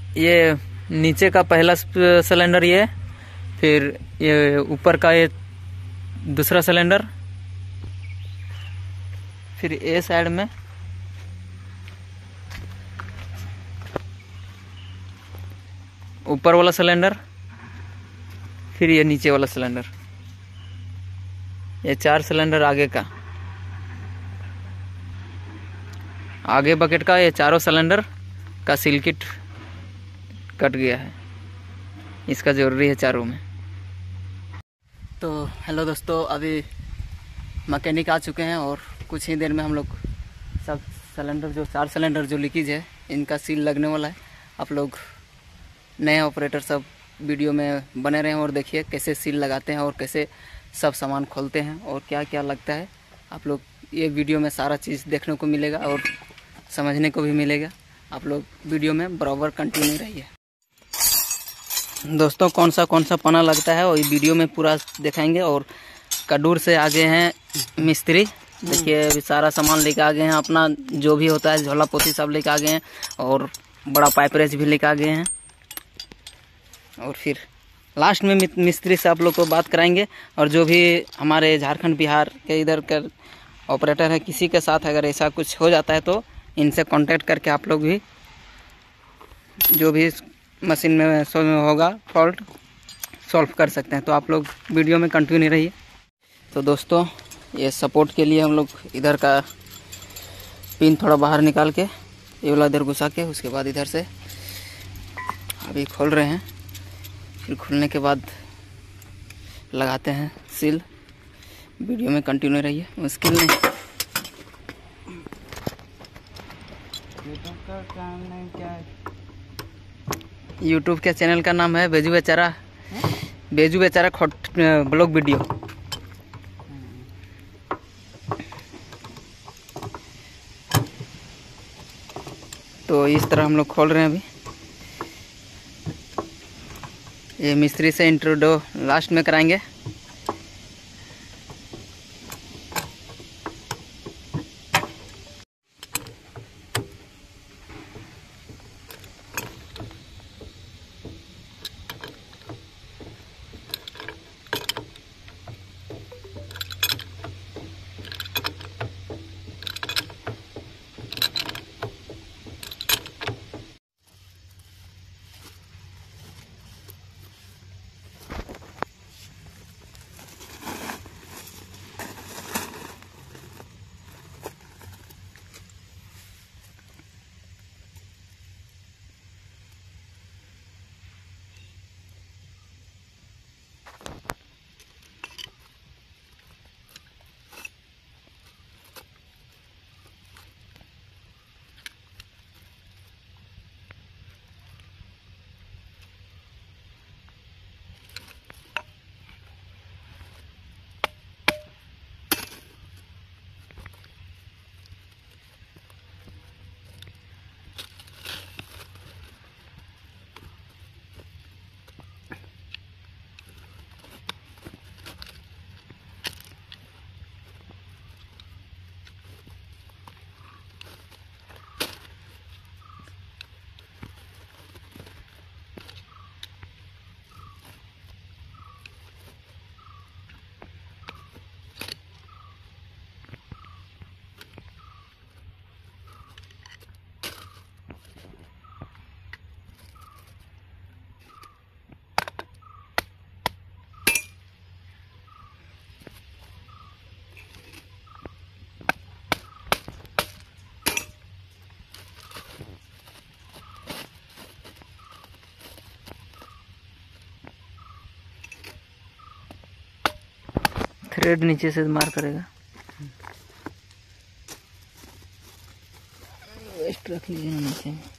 ये नीचे का पहला सिलेंडर, ये फिर ये ऊपर का ये दूसरा सिलेंडर, फिर ये साइड में ऊपर वाला सिलेंडर, फिर ये नीचे वाला सिलेंडर। ये 4 सिलेंडर आगे का, आगे बकेट का ये चारों सिलेंडर का सील किट कट गया है, इसका ज़रूरी है चारों में। तो हेलो दोस्तों, अभी मैकेनिक आ चुके हैं और कुछ ही देर में हम लोग सब सिलेंडर, जो 4 सिलेंडर जो लीकेज है, इनका सील लगने वाला है। आप लोग नए ऑपरेटर सब वीडियो में बने रहें और देखिए कैसे सील लगाते हैं और कैसे सब सामान खोलते हैं और क्या क्या लगता है। आप लोग ये वीडियो में सारा चीज़ देखने को मिलेगा और समझने को भी मिलेगा। आप लोग वीडियो में बराबर कंटिन्यू रहिए। दोस्तों कौन सा पना लगता है और ये वीडियो में पूरा दिखाएंगे। और कड़ूर से आगे हैं मिस्त्री, देखिए अभी सारा सामान लेके आ गए हैं, अपना जो भी होता है झोला पोती सब लेके आ गए हैं और बड़ा पाइपरेज भी लेके आ गए हैं। और फिर लास्ट में मिस्त्री से आप लोग को बात कराएंगे। और जो भी हमारे झारखंड बिहार के इधर के ऑपरेटर है, किसी के साथ अगर ऐसा कुछ हो जाता है तो इनसे कांटेक्ट करके आप लोग भी जो भी मशीन में होगा फॉल्ट सॉल्व कर सकते हैं। तो आप लोग वीडियो में कंटिन्यू रहिए। तो दोस्तों ये सपोर्ट के लिए हम लोग इधर का पिन थोड़ा बाहर निकाल के ये वाला इधर घुसा के, उसके बाद इधर से अभी खोल रहे हैं। फिर खुलने के बाद लगाते हैं सील। वीडियो में कंटिन्यू रहिए, मुश्किल नहीं। यूट्यूब के चैनल का नाम है बेजू बेचारा, बेजू बेचारा ब्लॉग वीडियो। तो इस तरह हम लोग खोल रहे हैं। अभी ये मिस्त्री से इंट्रोडो लास्ट में कराएंगे। थ्रेड नीचे से मार करेगा, वेस्ट रख लीजिए ना नीचे में।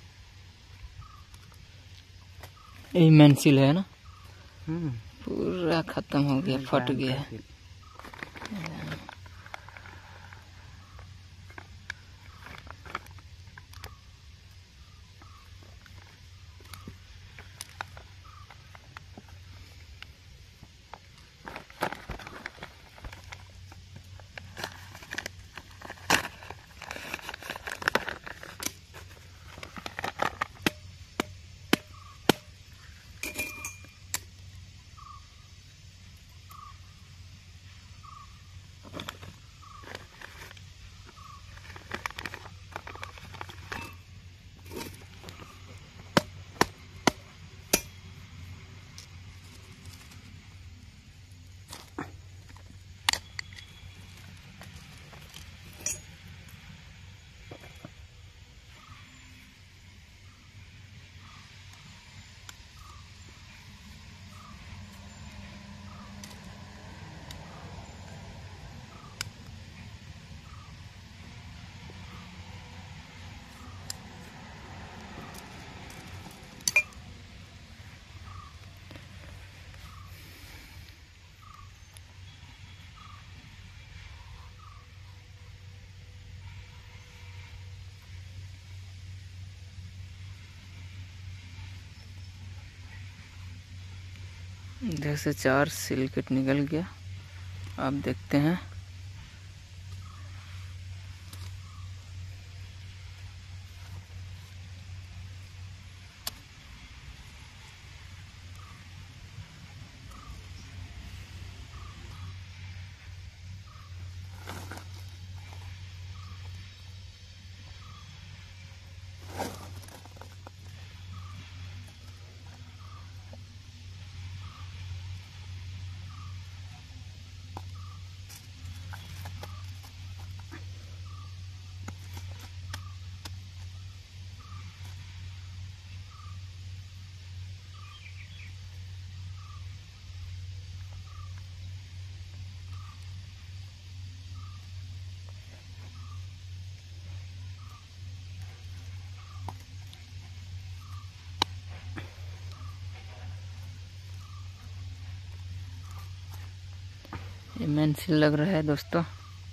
यही मेन सील है ना, पूरा पूरा खत्म हो गया, फट गया है। इधर से 4 सिलकट निकल गया। आप देखते हैं ये मेन सील लग रहा है दोस्तों।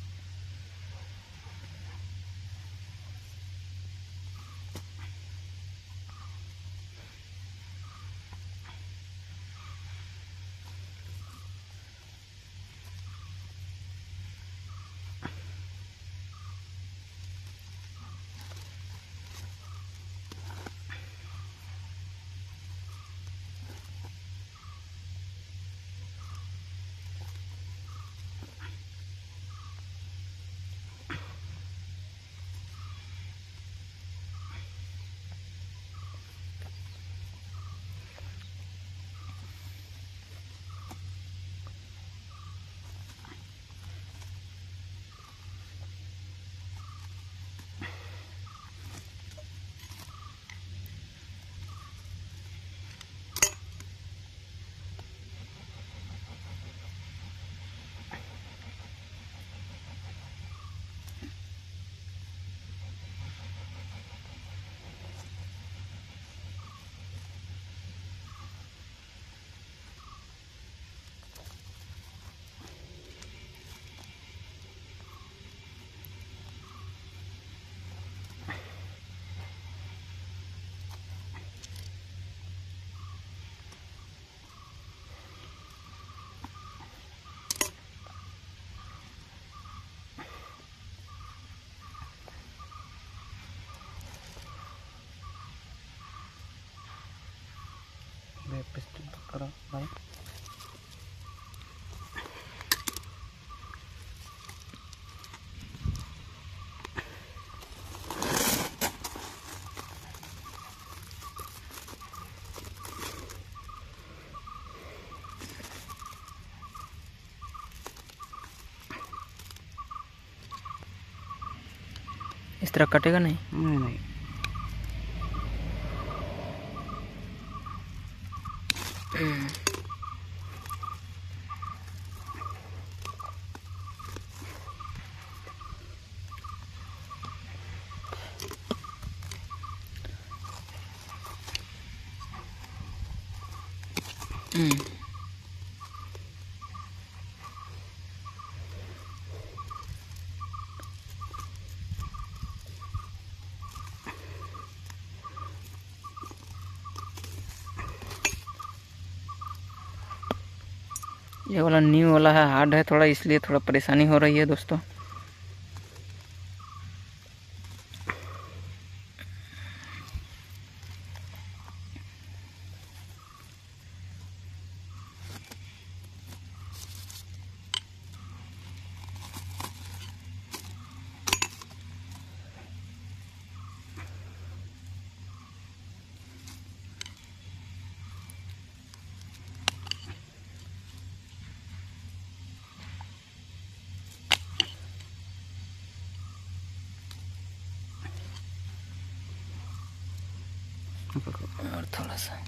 पकड़ा भाई। इस तरह कटेगा नहीं? नहीं। ये वाला न्यू वाला है, हार्ड है थोड़ा, इसलिए थोड़ा परेशानी हो रही है दोस्तों। और थोड़ा सा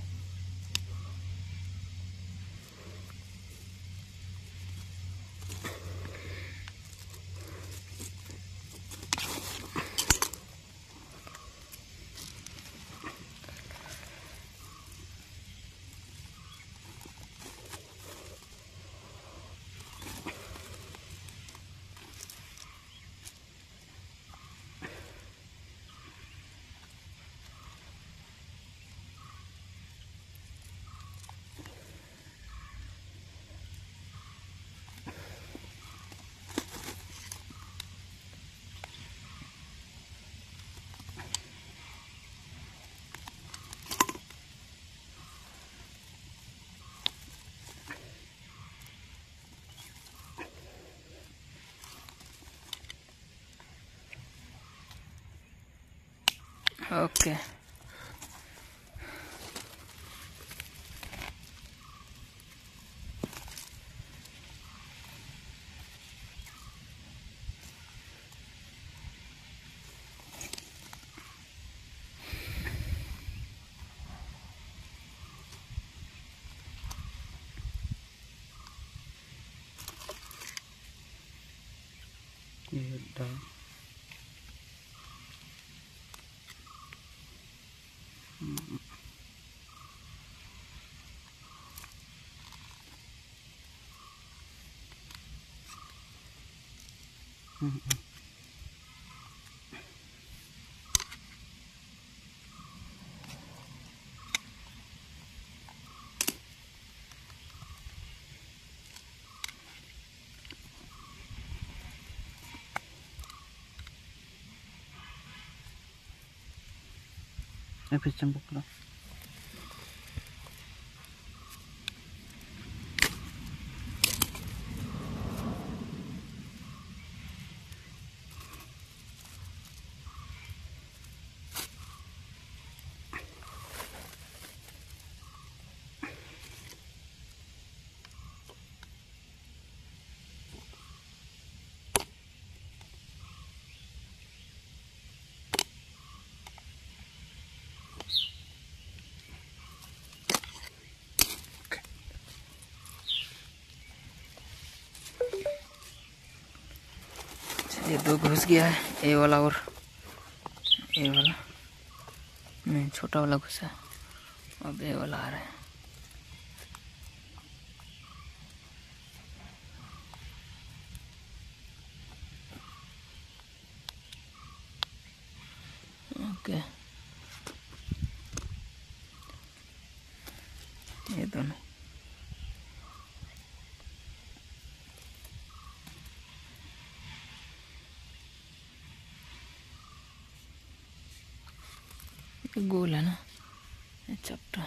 ओके। फिर चंपक लो। ये दो घुस गया है, ए वाला और ए वाला नहीं, छोटा वाला घुसा है, अब ए वाला आ रहा है। ओके, ये दोनों गोल है ना, ये चपटा।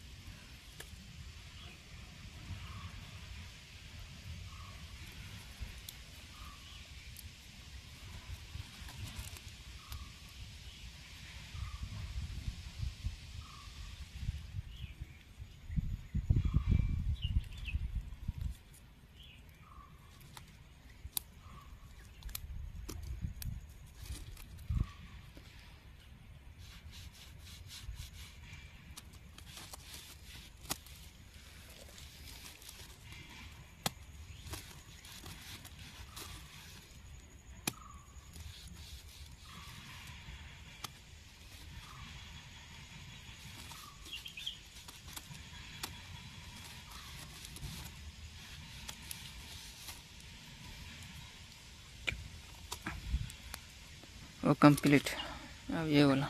वो कंप्लीट। अब ये वाला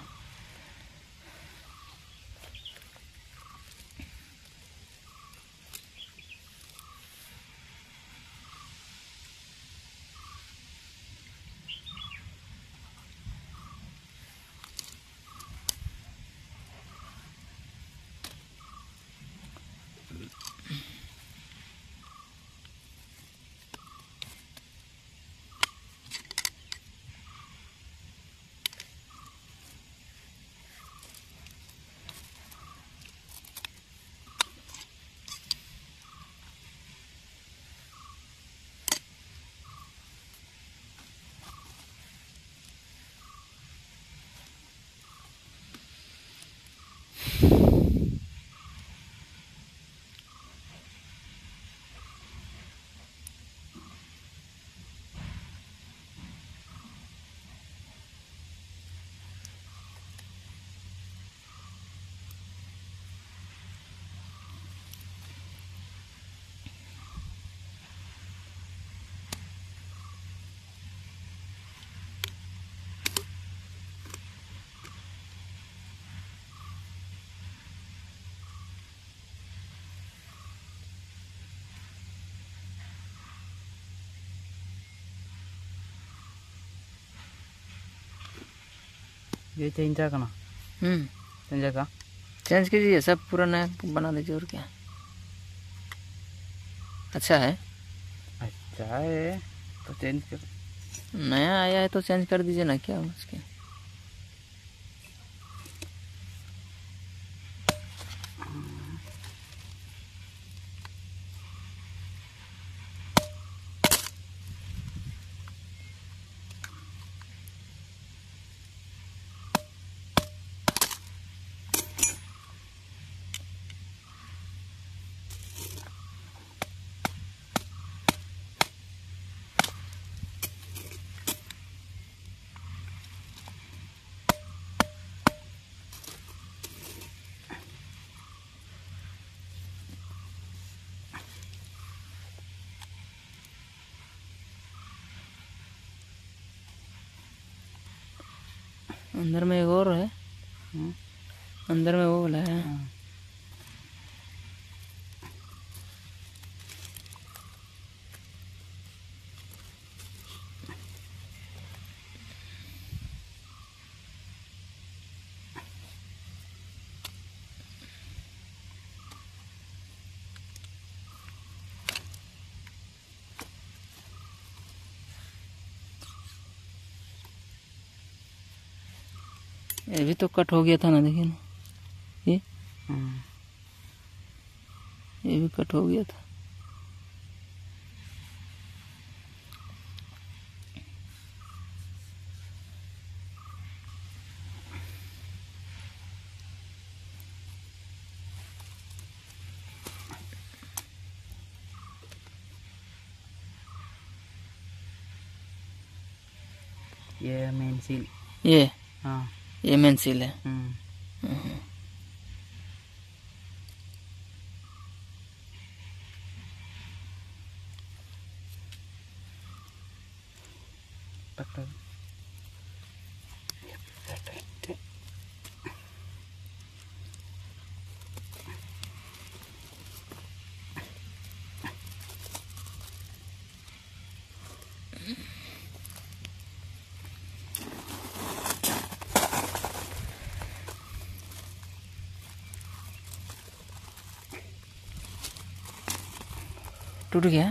ये चेंज करना। चेंज का चेंज कीजिए, सब पूरा नया बना दीजिए। और क्या, अच्छा है। अच्छा है तो चेंज कर। नया आया है तो चेंज कर दीजिए ना, क्या उसके। अंदर में एक और है, अंदर में वो वाला है। ये भी तो कट हो गया था ना, देखिए ना, ये भी कट हो गया था। ये मेन सील। ये हाँ, ये मेन सील है। टूट गया।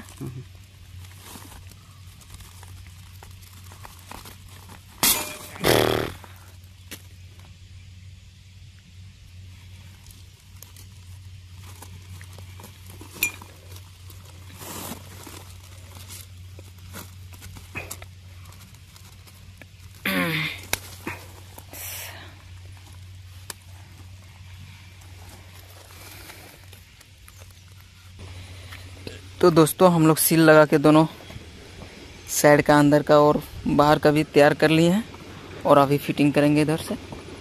तो दोस्तों, हम लोग सील लगा के दोनों साइड का, अंदर का और बाहर का भी तैयार कर लिए हैं, और अभी फिटिंग करेंगे इधर से।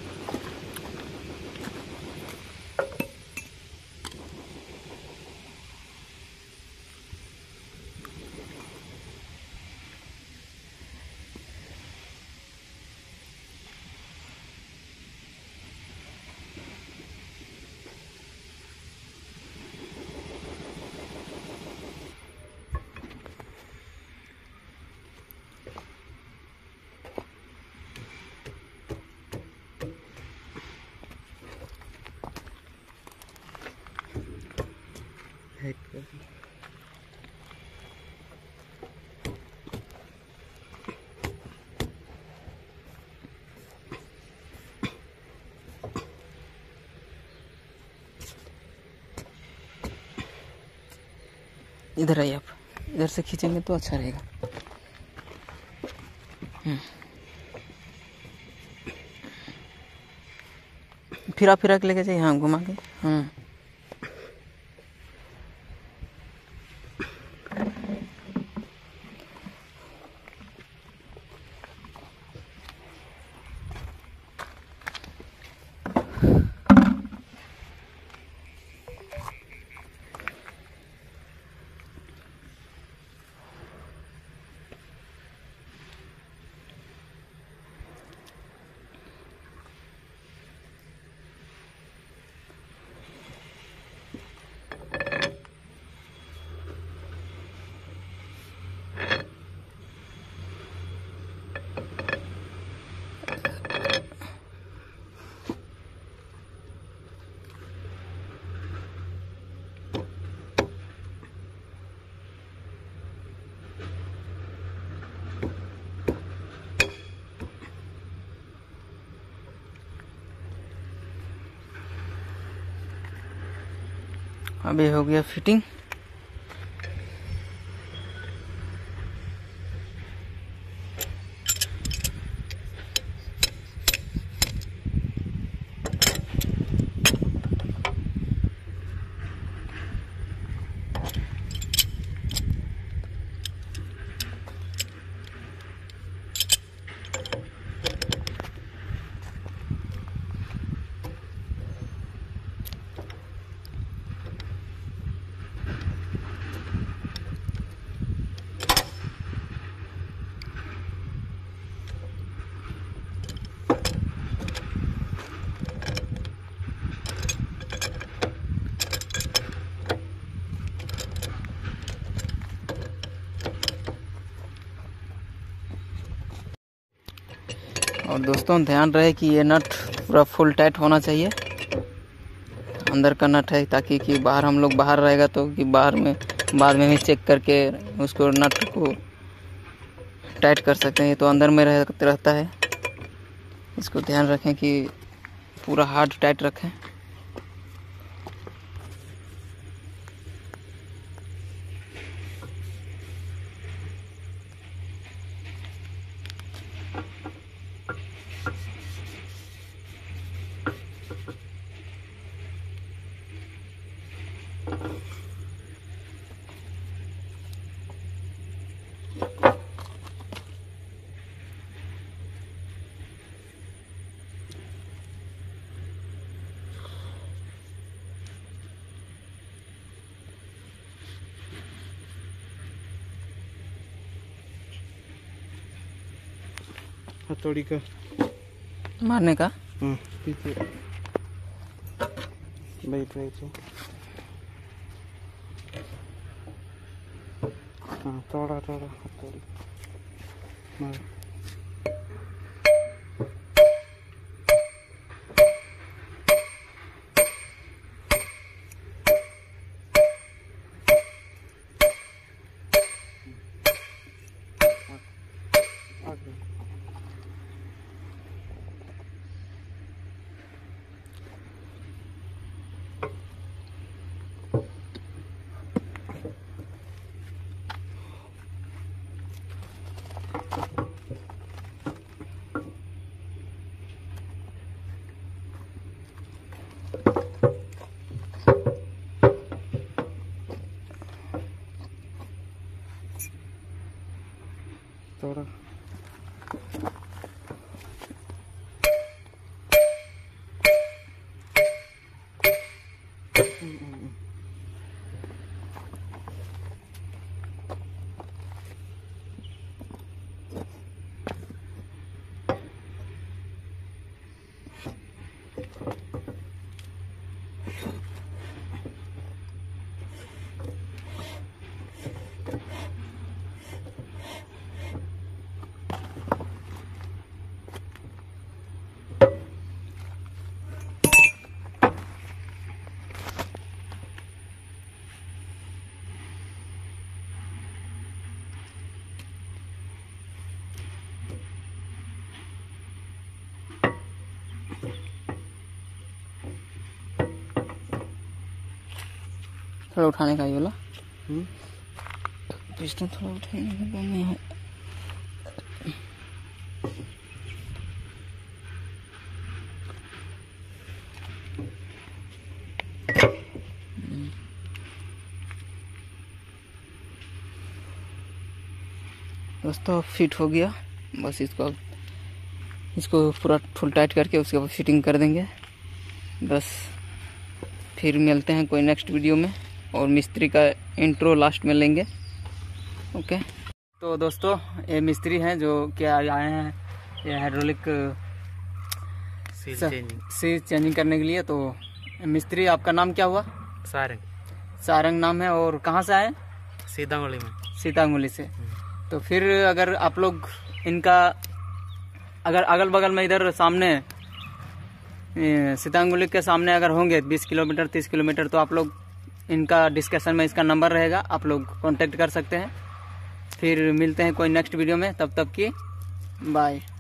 इधर आइए आप, इधर से खींचेंगे तो अच्छा रहेगा। फिरा फिरा के लेके जाइए, हाँ, घुमा के। अभी हो गया फिटिंग। और दोस्तों ध्यान रहे कि ये नट पूरा फुल टाइट होना चाहिए, अंदर का नट है, ताकि कि बाहर हम लोग बाहर रहेगा तो कि बाहर में बाद में भी चेक करके उसको नट को टाइट कर सकते हैं। ये तो अंदर में रहता है, इसको ध्यान रखें कि पूरा हार्ड टाइट रखें। हथौड़ी का मारने का पीछे बैठ रही थी। हाँ थोड़ा थोड़ा हथौड़ी मार। थोड़ा थोड़ा उठाने का ये वाला पिस्टन थोड़ा उठाने का नहीं है। दोस्तों फिट हो गया, बस इसको पूरा फुल टाइट करके उसके बाद फिटिंग कर देंगे। बस फिर मिलते हैं कोई नेक्स्ट वीडियो में, और मिस्त्री का इंट्रो लास्ट में लेंगे। ओके तो दोस्तों ये मिस्त्री हैं जो क्या आए हैं ये हाइड्रोलिक सील चेंजिंग करने के लिए। तो मिस्त्री आपका नाम क्या हुआ? सारंग नाम है। और कहाँ से आए? सीतांगुली से। तो फिर अगर आप लोग इनका अगर अगल बगल में इधर सामने सीतांगुली के सामने अगर होंगे 20 किलोमीटर 30 किलोमीटर, तो आप लोग इनका डिस्कशन में इसका नंबर रहेगा, आप लोग कांटेक्ट कर सकते हैं। फिर मिलते हैं कोई नेक्स्ट वीडियो में, तब तक की बाय।